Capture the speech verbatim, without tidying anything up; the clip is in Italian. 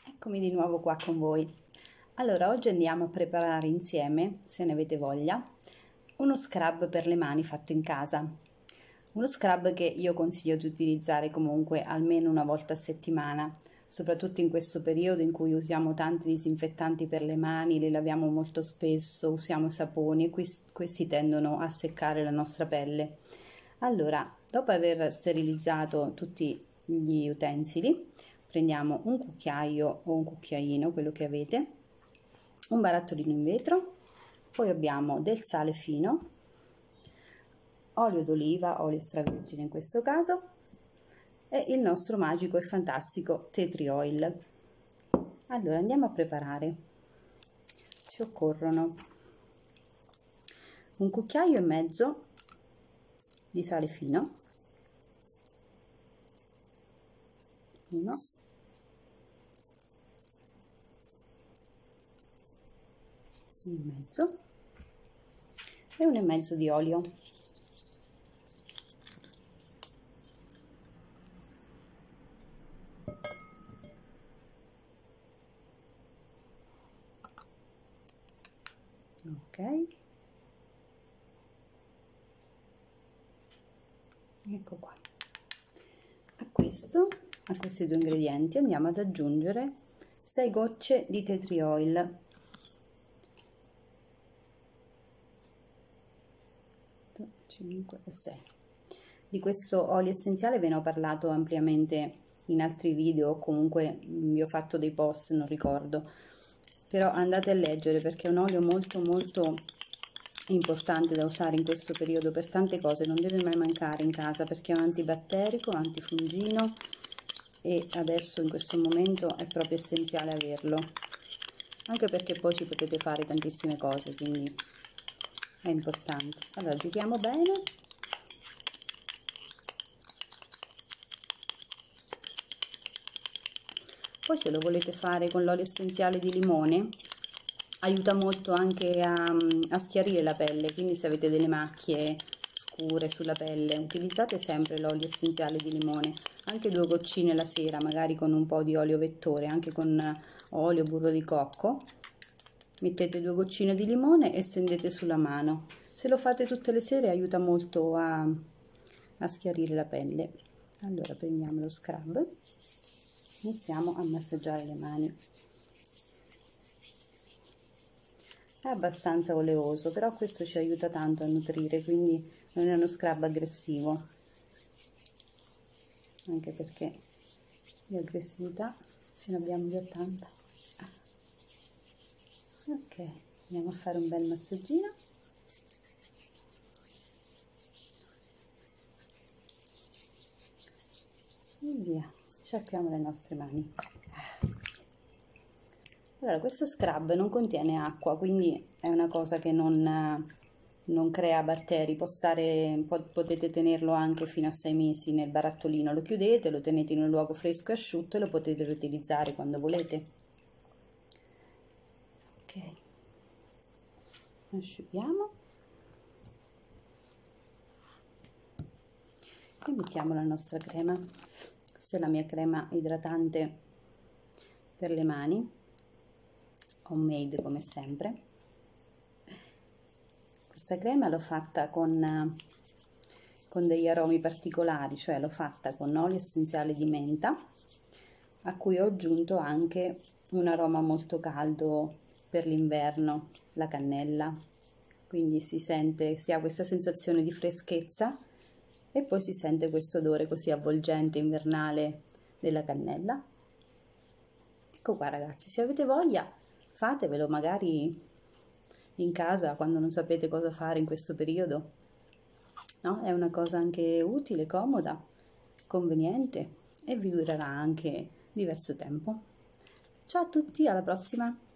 Eccomi di nuovo qua con voi. Allora, oggi andiamo a preparare insieme, se ne avete voglia, uno scrub per le mani fatto in casa. Uno scrub che io consiglio di utilizzare comunque almeno una volta a settimana, soprattutto in questo periodo in cui usiamo tanti disinfettanti per le mani, le laviamo molto spesso, usiamo saponi e questi tendono a seccare la nostra pelle. Allora, dopo aver sterilizzato tutti gli utensili, prendiamo un cucchiaio o un cucchiaino, quello che avete, un barattolino in vetro, poi abbiamo del sale fino, olio d'oliva, olio extravergine in questo caso, e il nostro magico e fantastico tea tree oil. Allora andiamo a preparare. Ci occorrono un cucchiaio e mezzo di sale fino, uno, e mezzo e uno e mezzo di olio. Ok, ecco qua. A questo, a questi due ingredienti andiamo ad aggiungere sei gocce di tea tree oil. cinque e sei. Di questo olio essenziale ve ne ho parlato ampliamente in altri video, comunque vi ho fatto dei post, non ricordo, però andate a leggere perché è un olio molto molto importante da usare in questo periodo per tante cose, non deve mai mancare in casa perché è un antibatterico, antifungino e adesso in questo momento è proprio essenziale averlo, anche perché poi ci potete fare tantissime cose, quindi è importante. Allora giriamo bene, poi se lo volete fare con l'olio essenziale di limone aiuta molto anche a, a schiarire la pelle, quindi se avete delle macchie scure sulla pelle utilizzate sempre l'olio essenziale di limone, anche due goccine la sera, magari con un po' di olio vettore, anche con olio burro di cocco, mettete due goccine di limone e stendete sulla mano. Se lo fate tutte le sere aiuta molto a, a schiarire la pelle. Allora prendiamo lo scrub, iniziamo a massaggiare le mani. È abbastanza oleoso, però questo ci aiuta tanto a nutrire, quindi non è uno scrub aggressivo, anche perché di aggressività ce ne abbiamo già tanta. Ok, andiamo a fare un bel massaggino. E via, sciacquiamo le nostre mani. Allora, questo scrub non contiene acqua, quindi è una cosa che non, non crea batteri, può stare, potete tenerlo anche fino a sei mesi nel barattolino, lo chiudete, lo tenete in un luogo fresco e asciutto e lo potete riutilizzare quando volete. Ok, asciughiamo e mettiamo la nostra crema. Questa è la mia crema idratante per le mani, homemade come sempre. Questa crema l'ho fatta con, con degli aromi particolari, cioè l'ho fatta con olio essenziale di menta, a cui ho aggiunto anche un aroma molto caldo per l'inverno, la cannella, quindi si sente, si ha questa sensazione di freschezza e poi si sente questo odore così avvolgente invernale della cannella. Ecco qua ragazzi, se avete voglia fatevelo magari in casa quando non sapete cosa fare in questo periodo, no? È una cosa anche utile, comoda, conveniente e vi durerà anche diverso tempo. Ciao a tutti, alla prossima!